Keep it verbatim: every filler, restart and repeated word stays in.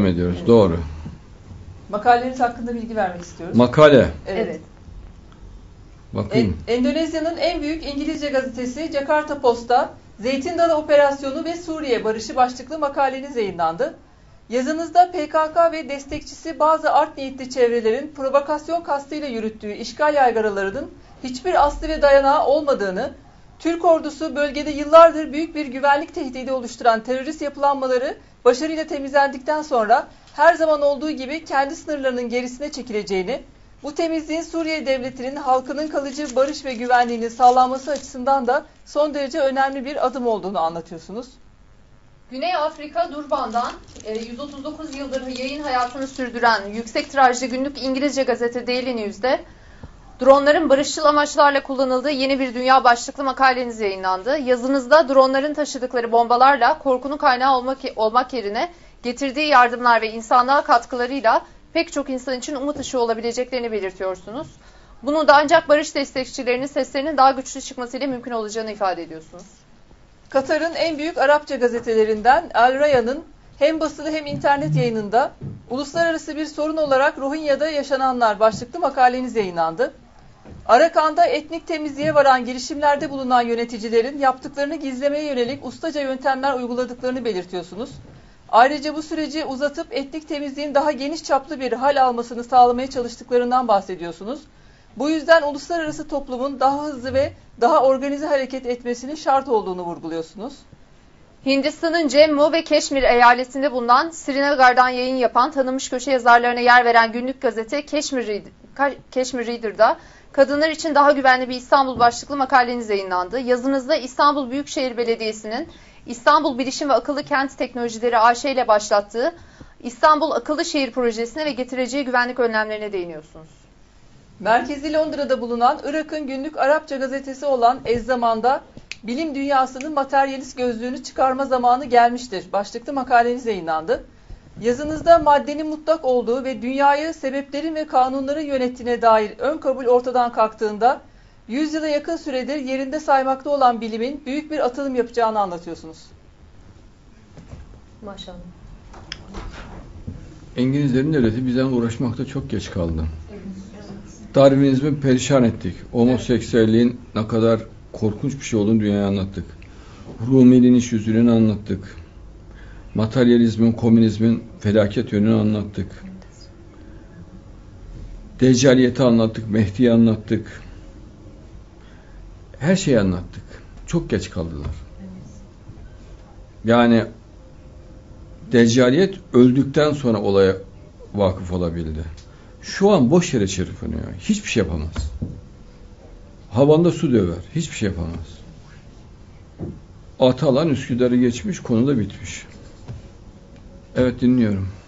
ediyoruz. Evet. Doğru. Makaleniz hakkında bilgi vermek istiyoruz. Makale. Evet. Evet. Bakayım. En- Endonezya'nın en büyük İngilizce gazetesi Jakarta Post'ta Zeytin Dalı Operasyonu ve Suriye Barışı başlıklı makaleniz yayınlandı. Yazınızda P K K ve destekçisi bazı art niyetli çevrelerin provokasyon kastıyla yürüttüğü işgal yaygaralarının hiçbir aslı ve dayanağı olmadığını, Türk ordusu bölgede yıllardır büyük bir güvenlik tehdidi oluşturan terörist yapılanmaları başarıyla temizlendikten sonra her zaman olduğu gibi kendi sınırlarının gerisine çekileceğini, bu temizliğin Suriye devletinin halkının kalıcı barış ve güvenliğinin sağlanması açısından da son derece önemli bir adım olduğunu anlatıyorsunuz. Güney Afrika Durban'dan yüz otuz dokuz yıldır yayın hayatını sürdüren yüksek tirajlı günlük İngilizce gazete Daily News'de dronların barışçıl amaçlarla kullanıldığı yeni bir dünya başlıklı makaleniz yayınlandı. Yazınızda dronların taşıdıkları bombalarla korkunun kaynağı olmak, olmak yerine getirdiği yardımlar ve insanlığa katkılarıyla pek çok insan için umut ışığı olabileceklerini belirtiyorsunuz. Bunu da ancak barış destekçilerinin seslerinin daha güçlü çıkmasıyla mümkün olacağını ifade ediyorsunuz. Katar'ın en büyük Arapça gazetelerinden El Raya'nın hem basılı hem internet yayınında uluslararası bir sorun olarak Rohingya'da yaşananlar başlıklı makaleniz yayınlandı. Arakan'da etnik temizliğe varan girişimlerde bulunan yöneticilerin yaptıklarını gizlemeye yönelik ustaca yöntemler uyguladıklarını belirtiyorsunuz. Ayrıca bu süreci uzatıp etnik temizliğin daha geniş çaplı bir hal almasını sağlamaya çalıştıklarından bahsediyorsunuz. Bu yüzden uluslararası toplumun daha hızlı ve daha organize hareket etmesinin şart olduğunu vurguluyorsunuz. Hindistan'ın Cemmu ve Keşmir eyaletinde bulunan Srinagar'dan yayın yapan tanınmış köşe yazarlarına yer veren günlük gazete Keşmir Reader, Keşmir Reader'da kadınlar için daha güvenli bir İstanbul başlıklı makaleniz yayınlandı. Yazınızda İstanbul Büyükşehir Belediyesi'nin İstanbul Bilişim ve Akıllı Kent Teknolojileri A Ş ile başlattığı İstanbul Akıllı Şehir Projesi'ne ve getireceği güvenlik önlemlerine değiniyorsunuz. Merkezi Londra'da bulunan Irak'ın günlük Arapça gazetesi olan Ezzaman'da bilim dünyasının materyalist gözlüğünü çıkarma zamanı gelmiştir başlıklı makaleniz yayınlandı. Yazınızda maddenin mutlak olduğu ve dünyayı sebeplerin ve kanunların yönettiğine dair ön kabul ortadan kalktığında yüz yıla yakın süredir yerinde saymakta olan bilimin büyük bir atılım yapacağını anlatıyorsunuz. Maşallah. İngilizlerin devleti bizden uğraşmakta çok geç kaldı. Darwinizmi perişan ettik. Homoseksüelliğin ne kadar korkunç bir şey olduğunu dünyaya anlattık. Rumi'nin iş yüzünü anlattık. Materyalizmin, komünizmin felaket yönünü anlattık. Deccaliyeti anlattık, Mehdi'yi anlattık. Her şeyi anlattık. Çok geç kaldılar. Yani Deccaliyet öldükten sonra olaya vakıf olabildi. Şu an boş yere çırpınıyor. Hiçbir şey yapamaz. Havanda su döver. Hiçbir şey yapamaz. Atalan Üsküdar'ı geçmiş, konu da bitmiş. Evet, dinliyorum.